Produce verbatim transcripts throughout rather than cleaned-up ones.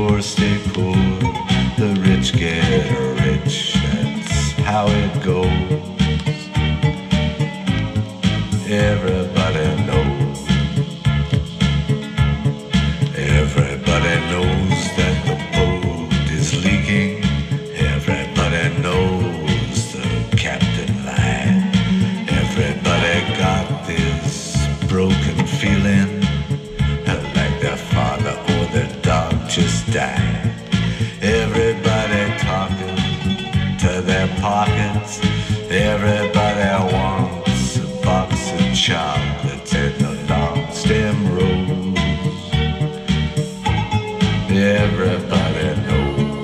poor stay poor, the rich get rich. That's how it goes. Everybody knows. Everybody knows that the boat is leaking. Everybody knows the captain lied. Everybody got this broken feeling like their father or their dog just died. Everybody talking to their pockets. Everybody wants a box of chocolates and a long stem rose. Everybody knows.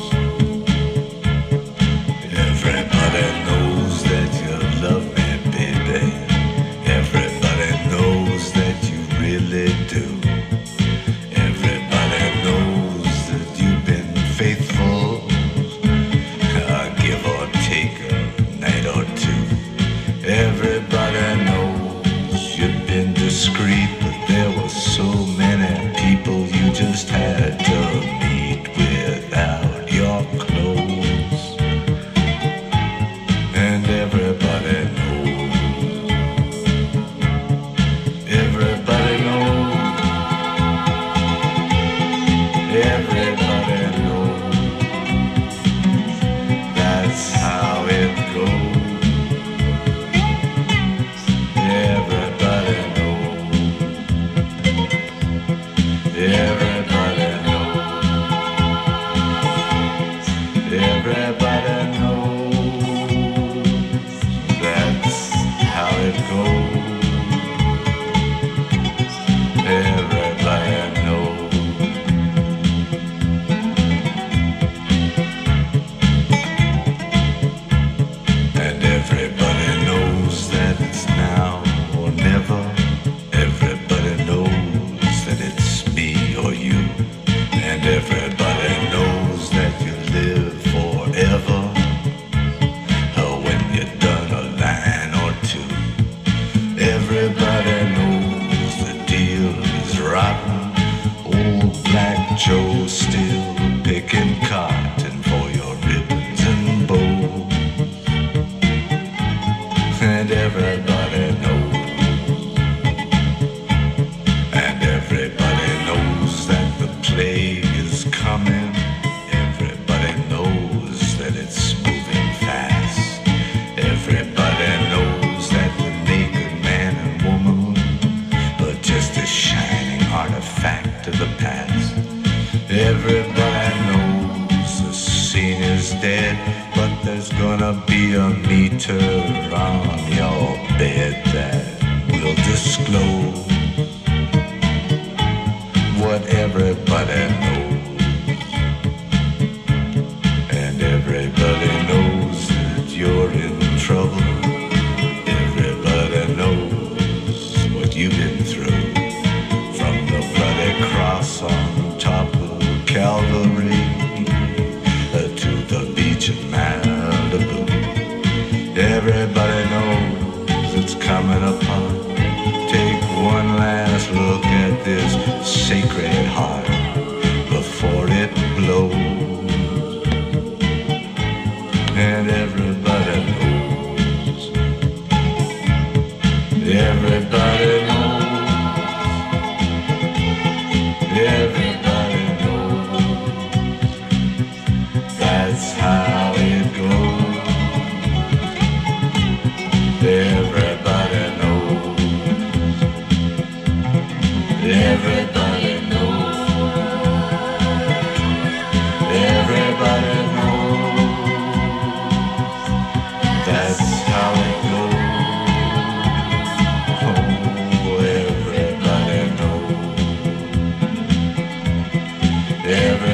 Everybody knows that you love me, baby. Everybody knows that you really do. Everybody knows that you've been faithful, uh, give or take a night or two. Everybody knows you've been discreet, but there were so many people you just had to meet without your clothes. And everybody knows. Everybody knows. Everybody knows. That's how it goes. Everybody knows. Everybody knows. Everybody knows. That's how it goes. Everybody knows. And everybody knows that it's now or never. Everybody knows that it's me or you. And everybody knows that you live forever. Oh, when you're done a line or two. Everybody knows the deal is rotten. Old Black Joe's still picking cotton for your ribbons and bows. And everybody knows. And everybody knows that the plague is coming. Everybody knows that it's moving fast. Everybody knows that the naked man and woman are just a shining artifact of the past. Everybody knows the scene is dead, but there's gonna be a meter on your bed that will disclose what everybody knows. And everybody knows that you're in trouble. Everybody knows what you've been through. From the bloody cross on top of Calvary uh, to the beach of Malibu. Everybody knows it's coming upon. Take one last look at this sacred heart before it blows. And everybody knows. Everybody knows. Everybody knows. That's how it goes. Everybody knows. Everybody knows. Everybody knows. That's how it goes. Oh, everybody knows. Everybody